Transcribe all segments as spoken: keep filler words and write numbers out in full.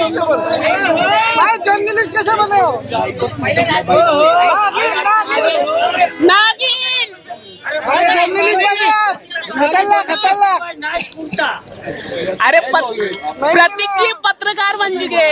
भाई जर्नलिस्ट कैसे बने हो? नागिन भाई जर्नलिस्ट बने आप, खतरनाक खतरनाक। अरे प्रतीक जी पत्रकार बन चुके।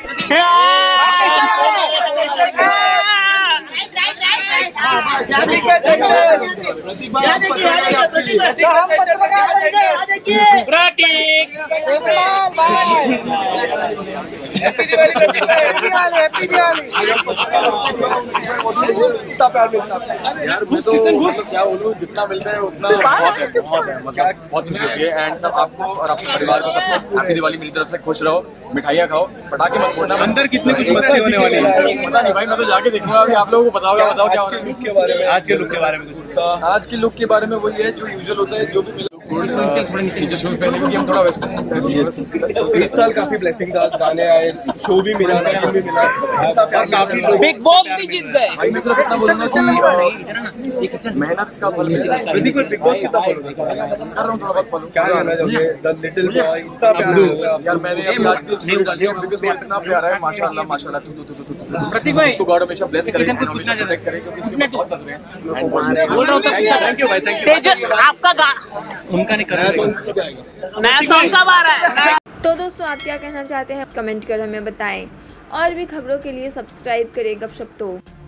क्या बोलूं, जितना मिलता है उतना बहुत है, बहुत है, मतलब बहुत खुशी होती है। एंड सब आपको और आपके परिवार को सबको हैप्पी दिवाली। मेरी तरफ से खुश रहो, मिठाइयाँ खाओ, पटाखे मत फोड़ना। अंदर कितनी कुछ मस्ती होने वाली है पता नहीं भाई, मैं तो जाके देखूंगा। अभी आप लोगों को बताओ, बताओ क्या आज के लुक के बारे में। आज के लुक के बारे में आज के लुक के बारे में वही है जो यूजुअल होता है, जो भी मिला नीचे शूज पहने, क्योंकि हम थोड़ा वेस्टर्न। इस साल काफी ब्लेसिंग था, गाने आए, शो भी मिला, नागिन भी मिला, काफी लोग बिग बॉस भी जीत गए। भाई मैं सिर्फ इतना बोलूंगा कि मेहनत का फल मिलेगा। प्रतीक को बिग बॉस कितना फॉलो कर रहा हूँ, थोड़ा बहुत फॉलो। क्या कहना चाहोगे? द लिटिल बॉय इतना प्यारा यार, मैंने अभी आज की स्टोरी डाली है बिकॉज़ वो इतना प्यारा है, माशाल्लाह माशाल्लाह। तू तू तू तू प्रतीक भाई, उसको गॉड हमेशा ब्लेस करे, हमेशा प्रोटेक्ट करे, क्योंकि इसके बहुत नजरें हैं। बोल रहा हूँ थैंक यू भाई, थैंक यू। आपका उनका नहीं कर नया सॉन्ग कब आ रहा है? तो दोस्तों आप क्या कहना चाहते हैं कमेंट कर हमें बताएं, और भी खबरों के लिए सब्सक्राइब करें गपशप तो।